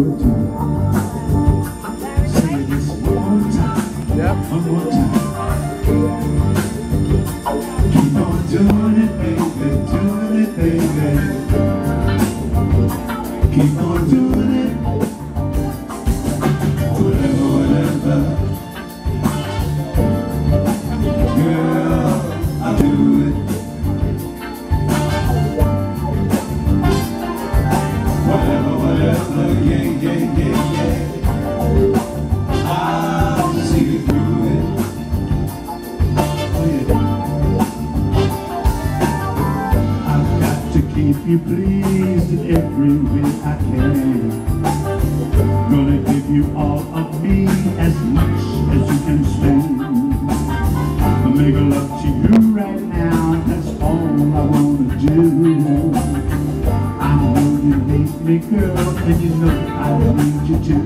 it too. Say this one more time. Yep. One more time. Keep on doing it, baby. Doing it, baby. Keep on doing it. Whatever, whatever. Girl, I'll do it. Whatever, whatever. Yeah, yeah, yeah, yeah. I'll see you through it. Oh, yeah. I've got to keep you pleased in every way I can. Gonna give you all of me as much as you can stand. I'll make love to you right now, that's all I wanna do. I know you need me, girl, and you know I need you too.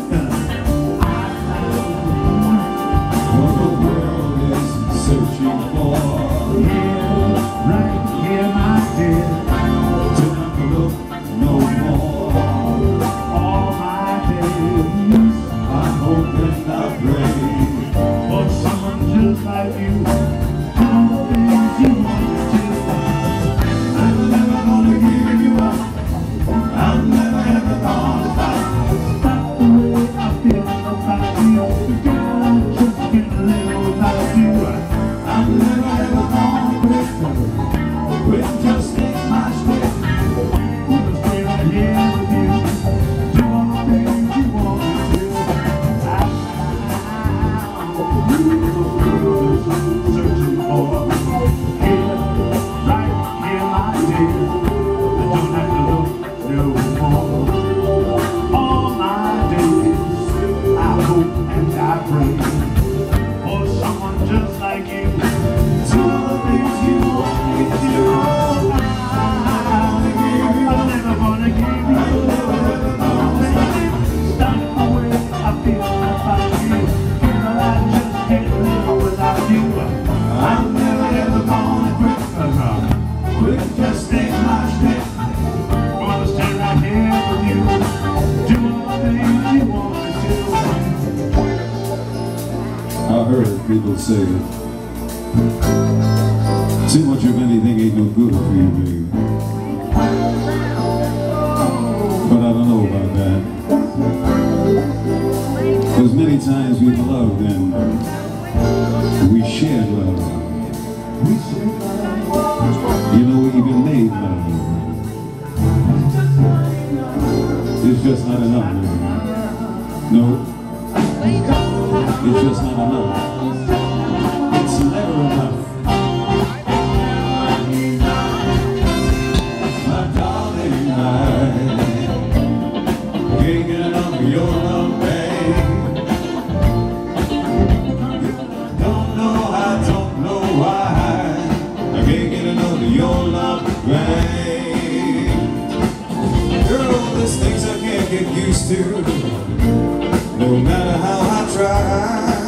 What the world is searching for. Here, right here, my dear. To not look no more. All my days, I hope and I pray for someone just like you. All the things you want to. I'm never gonna give you up. I'm never ever gonna stop. Stop the way I feel about you. Girl, just can't live without you. I'm never ever gonna quit. Quit, just take my step. Wanna stay right here with you. Do all the things you want me to. Searching for. Here, right here, my dear. I don't have to look no more. All my days, I hope and I pray for someone just like you. Do all the things you want me to do. I'm never gonna give you up. Stop the way I feel about you. Girl, I just can't live without you. I'm never ever gonna quit. Quit, just take my step. Gonna stay right here with you. Do all the things you want me to. I heard people say, too much of anything ain't no good for you, baby. But I don't know about that. Because many times we've loved and we shared love. You know, we even made love. It's just not enough, baby. No, it's just not enough. It's never enough. My darling, I can't get enough of your love, babe. Don't know why I can't get enough of your love, babe. Girl, there's things I can't get used to, no matter how I try.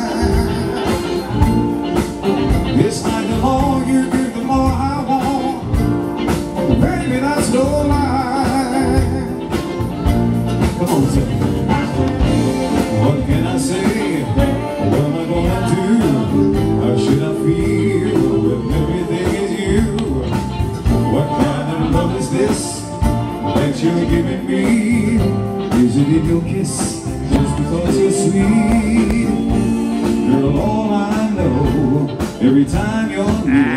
It's like the more you give, the more I want. Baby, that's no lie. Come on, say. What can I say? What am I gonna do? How should I feel when everything is you? What kind of love is this that you're giving me? Is it in your kiss just because you're sweet? Girl, all I know, every time you're near,